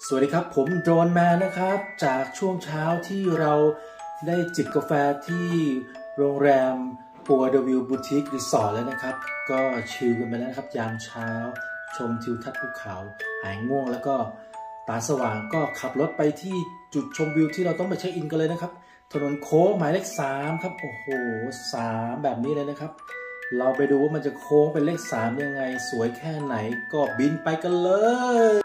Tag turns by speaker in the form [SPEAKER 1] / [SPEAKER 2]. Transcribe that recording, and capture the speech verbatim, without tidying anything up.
[SPEAKER 1] สวัสดีครับผมโดรนแมนนะครับจากช่วงเช้าที่เราได้จิบกาแฟที่โรงแรมปัวเดวิลบูติกรีสอร์ทแล้วนะครับก็ชิลกันไปแล้วนะครับยามเช้าชมทิวทัศน์ภูเขาหายง่วงแล้วก็ตาสว่างก็ขับรถไปที่จุดชมวิวที่เราต้องไปเช็คอินกันเลยนะครับถนนโค้งหมายเลขสามครับโอ้โหสามแบบนี้เลยนะครับเราไปดูว่ามันจะโค้งเป็นเลขสามยังไงสวยแค่ไหนก็บินไปกันเลย